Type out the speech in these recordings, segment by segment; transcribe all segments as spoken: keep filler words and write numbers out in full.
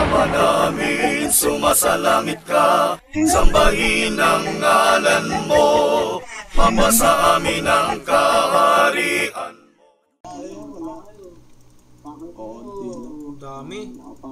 Ama namin, sumasalangit ka, sambahin ang ngalan mo, mapasa amin ang kaharian mo. Dami.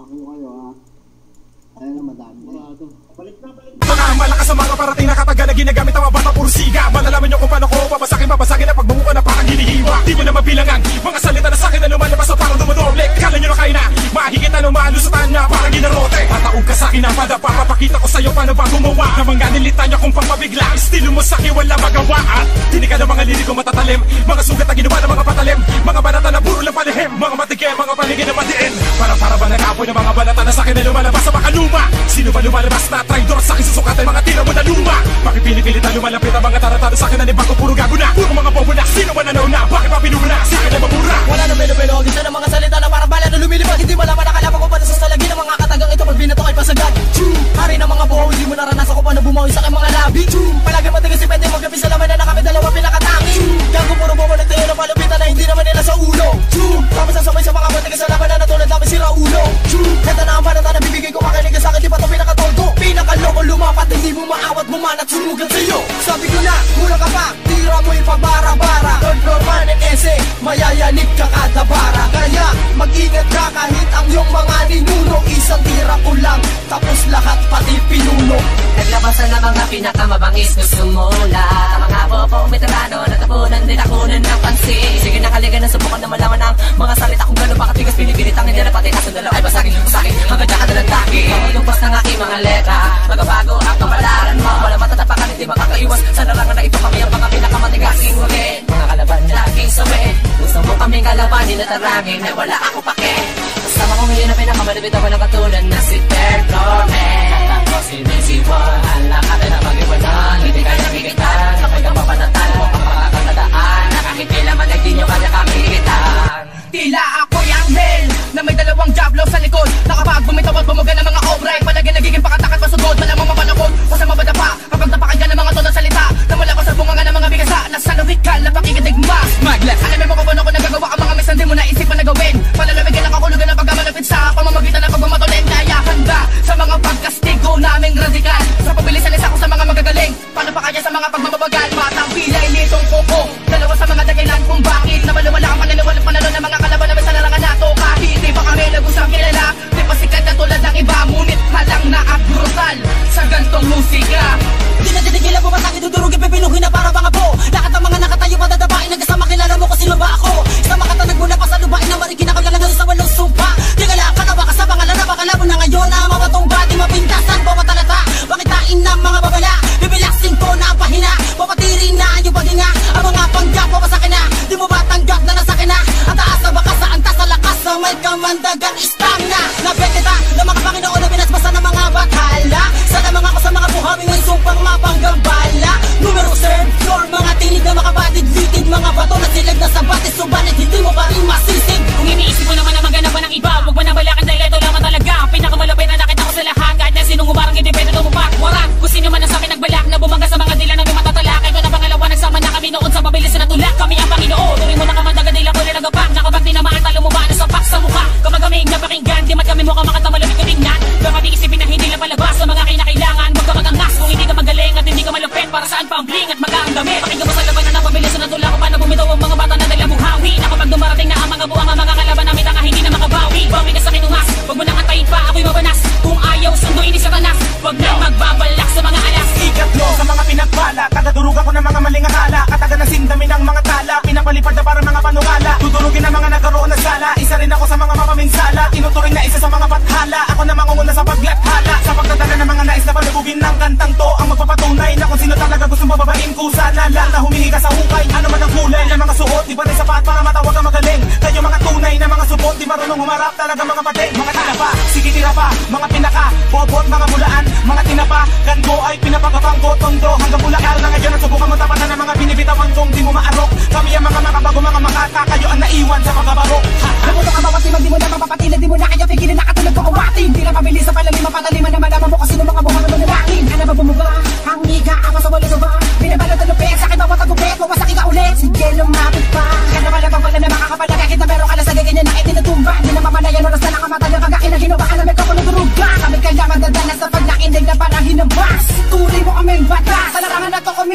Mga malakas sa mga parating na kataga na ginagamit ang mga bata puro siga. Malalaman nyo kung paano ko papasakin, papasakin na pagmumuka na parang hinihiwa. Di mo na mabilangan mga salita na sakin na lumalabas na parang dumadoble. Kala nyo na kayo na mahigit na lumalusatan na parang ginarote. Pataog ka sakin ang padapa, papakita ko sa'yo paano ba gumawa na mga nilita nyo kung pagpabigla. Estilo mo sakin wala magawa at tinig ka ng mga liriko matatalim. Mga sugat na ginawa ng mga patalim, mga banata na puro lang palihim, mga matikim, mga paligid na matiin. Para para ba nakapoy ng mga banata na sakin na lumalabas sa makaluma. Sino ba lumalabas na traidor sa akin susukatan mga tira mo na luma? Bakit pinipilit na lumalapit ang mga taratado sa akin na nibago puro gago na? Puro mga bobo na, sino ba nanaw na? Bakit pa pinura? Sa akin ay mabura. Wala na melo-melo, gisa ng mga salita na parang bala na lumilipad. Hindi malaman nakalaman ko pa na sa salagi ng mga katagang ito. Pag binato ay pasagad. Chum! Hari ng mga buhaw, hindi mo naranasan ko pa na bumawi sa aking mga labi. Chum! Palagi matigas si Pwede magkapis sa laman na nakami dalawa pinakatangi. Chum! Gago puro bobo nagtayo na palupitan na hindi naman nila sa ulo. Chum! Tapos sasabay sa mga matigas sa laman na natulad namin si Raulo. Chum! Kata na ang panata na bibigay ko makinig ka sa akin, di pa ito pinakatoldo. Pinakaloko lumapat, hindi mo maawat, bumanat, sumugat sa'yo. Sabi ko na, kulang ka pa, tira mo ipabara-bara. Third floor man and ese, mayayanig ka kada bara. Kaya mag-ingat ka kahit ang iyong mga ninuno. Isang tira ko lang, tapos lahat pati pinuno. Naglabasan na mga pinakamabangis ko sumula. Mga popong veterano, natapunan din ako ng napansin. Sige nakaligan na subukan na malaman ang mga salita kung gano'n pakatigas. Pinipilit ang hindi na pati kaso dalaw ay basagin sa akin hanggang dyan ka nalandaki. Maglupas ng aking mga letra, magabago ang kapalaran mo. Wala matatapakan, hindi makakaiwas sa larangan na ito. Kami ang mga pinakamatigasing huli, mga kalaban laging sawi. Gusto mo kaming kalabanin at arangin ay wala ako pake. Kasama ko ngayon na pinakamalapit ako ng katulad na si Third Floor Man. Ako si Missy Boy, ang lahat ay napag-iwanan. Hindi kaya nakikitan, kapag ang mapanatan mo ang makakatadaan. Nakakikila man ay di nyo kaya kamikitan. Tila ako'y anghel na may dalawang jablo sa likod. Nakapag bumitaw at bumuga ng mga obra ay palagi nagiging pakatakot pasugod. Malamang mapalakot o sa mabadapa kapag napakinggan ng mga tonang salita na mula ko sa bunganga ng mga bigasa na sa lawikal na pakikitigma. Maglas, alamin mo kung paano ko nagagawa ang mga misan di mo naisipan na gawin. Palalawigin ang kakulugan ng pagkamalapit sa pamamagitan ng pagmamatulin. Kaya handa sa mga pagkastigo naming radikal. Sa pabilisan isa ko sa mga magagaling, paano pa kaya sa mga pagmababagal. Matang pilay nitong koko, dalawa sa mga dakilan kung bakit na maluwala ang paniniwala panalo ng mga kalaban namin sa larangan nato. Kahit di pa kami nag-usang kilala, di pa sikat na tulad ng iba, ngunit halang na at brutal sa gantong musika. Di na titigilan po matang idudurugin, pipinuhin na para mga po. Lahat ng mga nakatayo padadabain, nagkasama kilala mo kung sino ba ako. Sa makatanag mo na pa sa lubain na marikina ka lang sa walong sumpa. Di ka lang kanawa ka sa pangalan na bakalabo na ngayon na mamatungba. Di mapintasan po matalata, pakitain ng mga babala. Bibilaksin ko na ang pahina, papatirin na ang iyong paghinga. Ang mga panggap papasakin na, di mo ba tanggap na nasakin na? Ang taas na bakas sa antas sa lakas sa may kamandagang istamina. Nabet kita ng mga Panginoon na binasbasa ng mga bathala. Sana mga ko sa mga buhawi ng sumpang mapanggambala. Numero third floor, mga tinig na makapatid litid, mga bato na silag na sa batis. Subalit hindi mo pa rin masisig. Kung iniisip mo naman na maganda pa ng iba, huwag mo nang balakan dahil ito lang talaga. Pinakamalapit na nakita ko sa lahat, kahit na sinong umarang hindi pwede tumupak. Waran, kung sino man ang sakin nagbalak na bumangga sa mga dila ng yung matatalak. Ito na pangalawa, nagsama na kami noon sa mabilis na tulak. Kami ang Panginoon, tuloy mo na kamandaga dila ko rin nagapak. Nakabag din naman talo mo ba na sapak sa mukha. Kapag kami napakinggan, di mat kami mukha makata malamig ko tingnan. Dapat iisipin na hindi lang palabas sa mga kinakailangan. Huwag ka magangas kung hindi ka magaling at hindi ka malupit. Para saan pa ang bling at magaang damit. Pakinggan mo sa laban na napabilis na tulak. Kung paano bumitaw ang mga bata na dala buhawi. Na kapag dumarating na ang mga buwang ang mga kalaban namin tanga hindi na makabawi. Bawi ka sa kinuhas, huwag mo nang antayin pa ako'y mabanas. Kung ayaw sunduin ni Satanas, huwag nang magbabalak sa mga alas. Ikatlo sa mga pinagpala, tagadurug ako ng mga maling akala. Kataga na sindami ng mga tala, pinapalipad na para mga panukala. Tudurugin ang mga nagkaroon ng sala, isa rin ako sa mga mapaminsala. Tinuturing na isa sa mga bathala, ako na mangunguna sa paglathala. Sa pagdadala ng mga nais na palubugin ng kantang to, ang magpapatunay na kung sino talaga gusto mababain kusa. Lala na humihi ka sa hukay, ano man ang kulay ng mga suot, di ba rin sapat para matawag ang magaling. Kayo mga tunay na mga supot, di marunong humarap talaga mga patay. Mga tinapa, sige tira pa, mga pinaka, bobot, mga mulaan, mga tinapa, gango ay pinapagapanggo, tondo, hanggang bulakal na ngayon at subukan mo tapatan ng mga binibitawan kung di mo maarok. Kami ang mga makabago, mga makata, kayo ang naiwan sa pagkabarok. Nabuto ka bawat timag, di mo na mapapatilag, di mo na kaya pigilin na katulad ko kawatin. Di na mabilis sa palalim, mapataliman na malaman mo kasi ng mga buhay na nalangin. Ano ba bumuga? Ang higa ako sa wala sa ba? Binabalot ang lupet, sakit bawat ang gupet, mawasakin ka ulit. Sige lumapit pa, kaya wala bang wala na makakapala. Kahit na meron ka na sa gaganyan na itinutong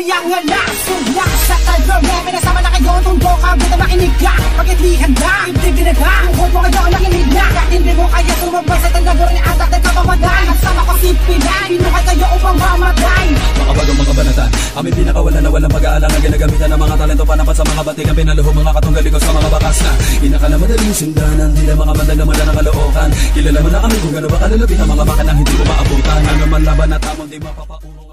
Kaya nga na, sula sa kalor mo. Pinasama na kayo, tundo ka, buta makinig ka. Pagkat di handa, ibig dinaga. Tuhod mo kayo, nakinig na. Kahit hindi mo kaya sumabay sa tandagor ni atak ng kapamaday. Sama ko si Pinay, pinukay kayo upang mamatay. Mga bagong mga banatan, aming pinakawalan na walang pag-aalangan. Ginagamitan ng mga talento panapat sa mga batikan. Pinaluhong mga katunggalikos sa mga bakas na inakala madaling sundanan. Di na mga bandang naman ng kalookan. Kilala mo na kami kung gano'n ba kalalapit ang mga makanang hindi mo maabutan. Ano man laban na tamang di mapapaurong.